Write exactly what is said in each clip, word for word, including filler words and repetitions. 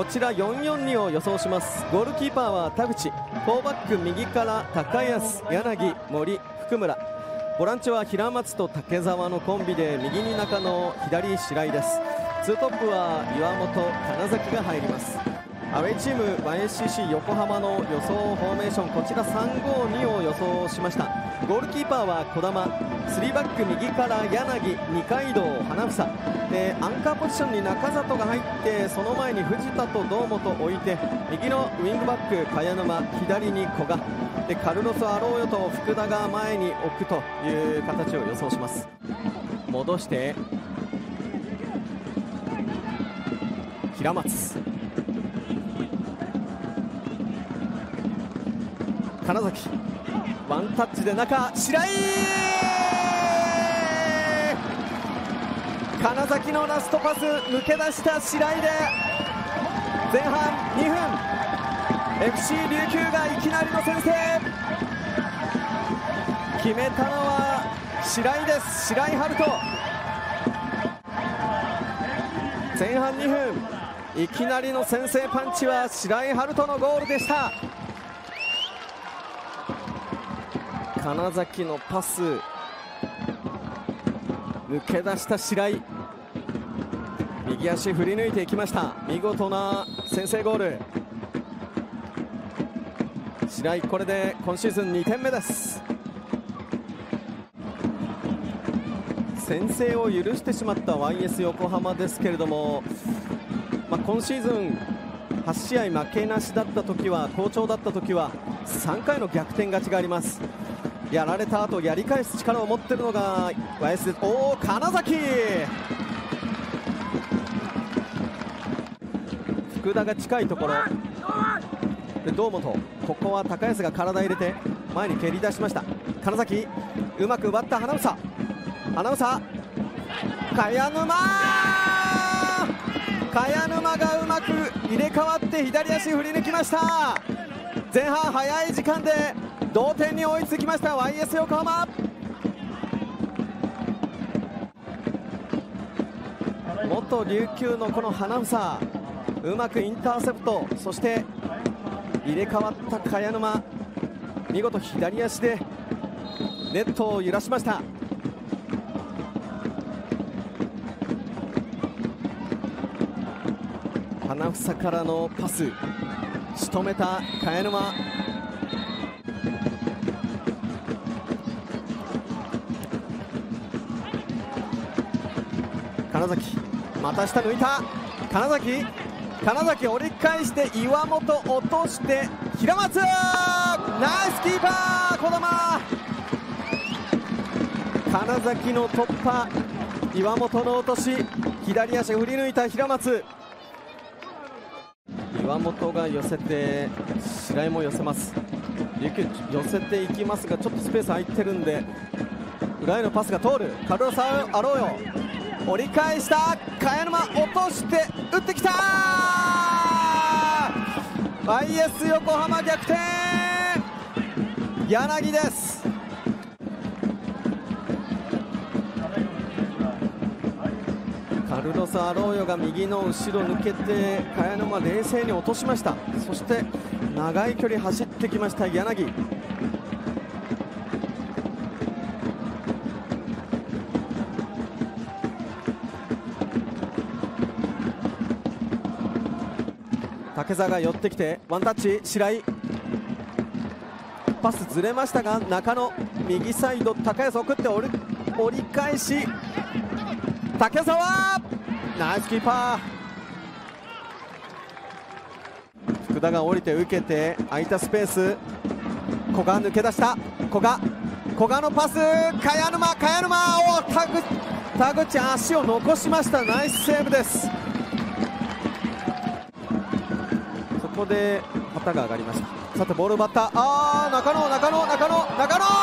こちらよんよんにを予想します。ゴールキーパーは田口、フォーバック右から高安、柳、森、福村、ボランチは平松と竹澤のコンビで右に中野、左白井です。ツートップは岩本、金崎が入ります。アウェイチーム ワイエスシーシー 横浜の予想フォーメーション、こちらさんごにを予想しました。ゴールキーパーは児玉、スリーバック右から柳、二階堂、花房で、アンカーポジションに中里が入って、その前に藤田と堂本を置いて、右のウィングバック茅沼、左に古賀で、カルロス・アローヨと福田が前に置くという形を予想します。戻して平松、金崎、ワンタッチで中、白井、金崎のラストパス、抜け出した白井で前半にふん、 エフシー 琉球がいきなりの先制。決めたのは白井です。白井春人、前半にふん、いきなりの先制パンチは白井春人のゴールでした。金崎のパス、抜け出した白井、右足振り抜いていきました。見事な先制ゴール。白井、これで今シーズンにてんめです。先制を許してしまった ワイエス 横浜ですけれども、まあ、今シーズンはち試合負けなしだった時は、好調だった時はさんかいの逆転勝ちがあります。やられた後やり返す力を持っているのが ワイエス です。おお、金崎、福田が近いところで、堂本、ここは高安が体入れて前に蹴り出しました。金崎、うまく奪った花房、花房、茅沼、茅沼がうまく入れ替わって左足振り抜きました。前半早い時間で同点に追いつきました ワイエス 横浜。元琉球のこの花房、うまくインターセプト、そして入れ替わった茅沼、見事左足でネットを揺らしました。花房からのパス、仕留めた茅沼、金崎、また下抜いた金崎、金崎折り返して岩本落として平松、ナイスキーパー児玉、金崎の突破、岩本の落とし、左足振り抜いた平松、岩本が寄せて白井も寄せます。琉球寄せていきますが、ちょっとスペース空いてるんで裏へのパスが通る。カルロス・アローヨ、折り返した茅沼、落として打ってきた、 ワイエス 横浜逆転、柳です。カルロス・アローヨが右の後ろ抜けて茅沼冷静に落としました。そして長い距離走ってきました柳、竹澤が寄ってきてワンタッチ、白井、パスずれましたが中野、右サイド高安送って折り折り返し竹澤、ナイスキーパー、福田が降りて受けて空いたスペース、古賀抜け出した、古賀、古賀のパス、茅沼、茅沼、お田口、田口足を残しました。ナイスセーブです。そこで旗が上がりました。さてボール奪った、あー中野、中野、中野、中野、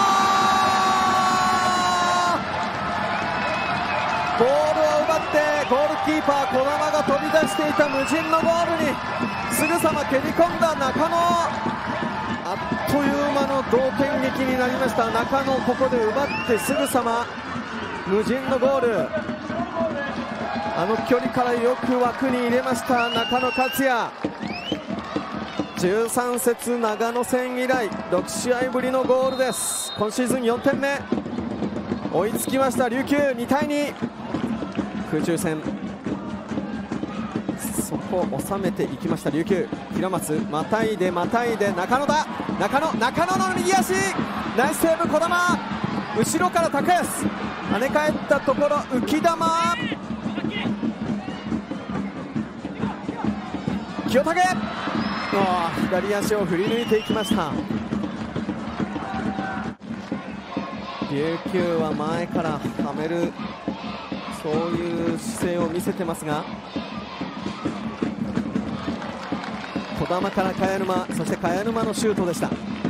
ボールを奪ってゴールキーパー児玉が飛び出していた無人のゴールにすぐさま蹴り込んだ中野、あっという間の同点劇になりました。中野ここで奪ってすぐさま無人のゴール。 あの距離からよく枠に入れました中野克也。じゅうさん節長野戦以来ろく試合ぶりのゴールです。今シーズンよんてんめ、追いつきました琉球。にたいに、空中戦そこを収めていきました琉球。平松またいでまたいで中野だ。中野中野の右足、ナイスセーブ児玉。後ろから高安跳ね返ったところ浮き球、清武、左足を振り抜いていきました。琉球は前からはめる、そういう姿勢を見せてますが、児玉から茅沼、そして茅沼のシュートでした。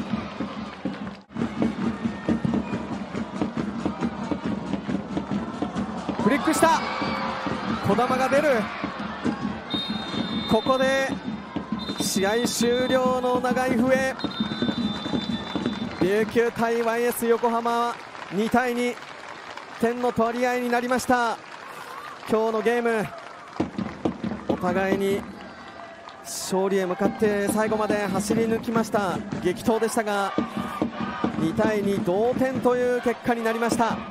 フリックした児玉が出る。ここで試合終了の長い笛。琉球対 ワイエス 横浜、にたいに、点の取り合いになりました。今日のゲーム、お互いに勝利へ向かって最後まで走り抜きました激闘でしたが、にたいに同点という結果になりました。